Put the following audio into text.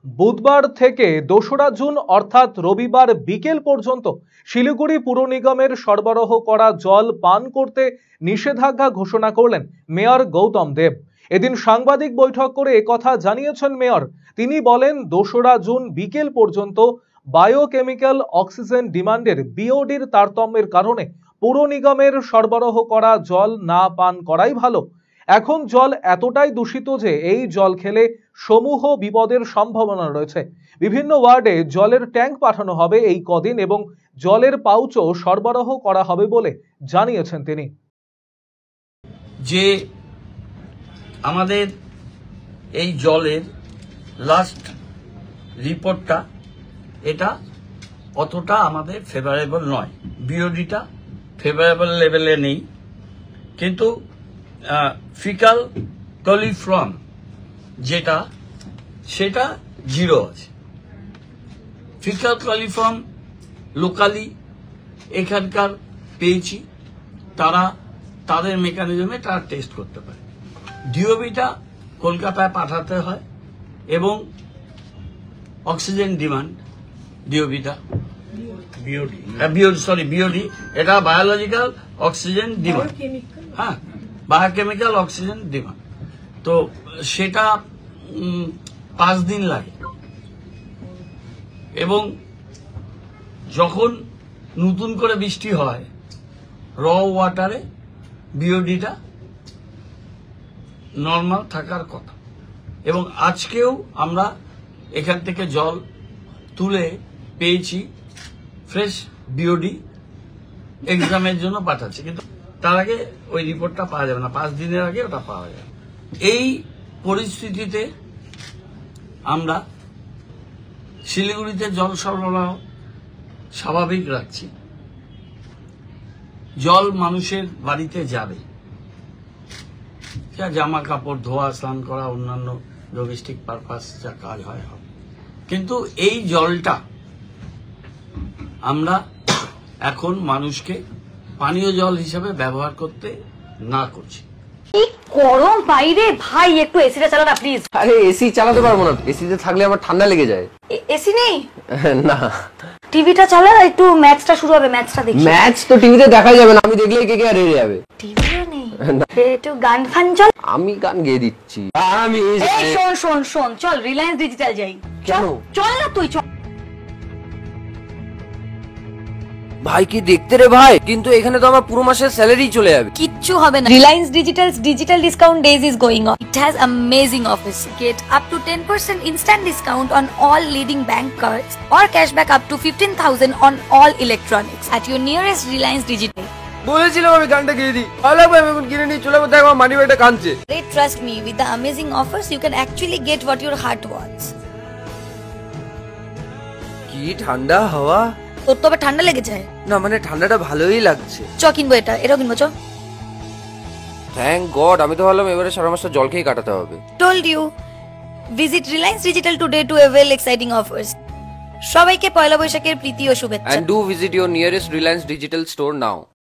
বুধবার থেকে ২রা জুন অর্থাৎ রবিবার বিকেল পর্যন্ত শিলিগুড়ি পুর নিগমের সরবরাহ করা জল পান করতে নিষেধাজ্ঞা ঘোষণা করলেন মেয়র গৌতম দেব। এদিন সাংবাদিক বৈঠক করে একথা জানিয়েছেন মেয়র। তিনি বলেন ২রা জুন বিকেল পর্যন্ত বায়োকেমিক্যাল অক্সিজেন ডিমান্ডের বিওডির তারতম্যের কারণে পুর নিগমের সরবরাহ করা জল না পান করাই ভালো। এখন জল এতটাই দূষিত যে এই জল খেলে সমূহ বিপদের সম্ভাবনা রয়েছে। বিভিন্ন ওয়ার্ডে জলের ট্যাঙ্ক পাঠানো হবে এই কদিন এবং জলের পাউচও সরবরাহ করা হবে বলে জানিয়েছেন তিনি। যে আমাদের এই জলের লাস্ট রিপোর্টটা এটা অতটা আমাদের ফেভারেবল নয়, বিওডিটা ফেভারেবল লেভেলে নেই, কিন্তু ফিকাল কলিফর্ম যেটা সেটা 0 আছে। ফিকাল কলিফর্ম লোকালি এখানকার পেয়েছি, তারা তাদের মেকানিজমে তারা টেস্ট করতে পারে। ডিওবিটা কলকাতায় পাঠাতে হয় এবং অক্সিজেন ডিমান্ড ডিওবিটা বিওডি এটা বায়োলজিক্যাল অক্সিজেন ডিমান্ড, হ্যাঁ বায়োকেমিক্যাল অক্সিজেন ডিমান্ড। তো সেটা 5 দিন লাগে এবং যখন নতুন করে বৃষ্টি হয় র ওয়াটারে বিওডিটা নর্মাল থাকার কথা। এবং আজকেও আমরা এখান থেকে জল তুলে পেয়েছি ফ্রেশ বিওডি, এক্সামের জন্য পাঠাচ্ছি, কিন্তু তার আগে ওই রিপোর্টটা পাওয়া যাবে না, 5 দিনের আগে ওটা পাওয়া যাবে। এই পরিস্থিতিতে আমরা শিলিগুড়িতে জল সরবরাহ স্বাভাবিক রাখছি। জল মানুষের বাড়িতে যাবে, জামা কাপড় ধোয়া, স্নান করা, অন্যান্য ডোমেস্টিক পারপাস যা কাজ হয় হবে, কিন্তু এই জলটা আমরা এখন মানুষকে পানীয় জল হিসেবে ব্যবহার করতে না করছি। গরম বাইরে ভাই, একটু এসিটা চালা না প্লিজ। আরে এসি চালাতে পারবো না, এসিতে থাকলে আমার ঠান্ডা লেগে যায়। এসি নেই? না। টিভিটা চালা, একটু ম্যাচটা শুরু হবে, ম্যাচটা দেখি। ম্যাচ তো টিভিতে দেখা যাবে না, আমি দেখলেই কে কে আর হেরে যাবে। টিভিও নেই, একটু গান ফান চল। আমি গান গেয়ে দিচ্ছি। আমি শোন শোন শোন, চল রিলায়েন্স ডিজিটাল যাই। কেন? চল না তুই, চল। ভাই কি দেখতে রে ভাই, কিন্তু এখানে তো আমার পুরো মাসের স্যালারি চলে যাবে। কিচ্ছু হবে না, Reliance digitals digital discount days is going on. It has amazing offers. Get up to 10% instant discount on all leading bank cards or cashback up to 15,000 on all electronics at your nearest Reliance Digital. বলেছিলাম আমি গানটা গেয়ে দিই, ভালো লাগবে, আমি এখন কিনে নিয়ে চলে যাবো। দেখো আমার মানি ব্যাগটা কাঁদছে। Trust me, with the amazing offers you can actually get what your heart wants. কি ঠান্ডা হাওয়া। তোর তো আবার ঠান্ডা লেগে যায়? না মানে ঠান্ডাটা ভালোই লাগছে। চ কিনবো, এটাও কিনবো, চ। থ্যাংক গড, আমি তো ভাবলাম এবারে সারা মাসটা জল খেয়ে কাটাতে হবে। Told you. Visit Reliance Digital today to avail exciting offers. সবাইকে পয়লা বৈশাখের প্রীতি ও শুভেচ্ছা। And do visit your nearest Reliance Digital store now.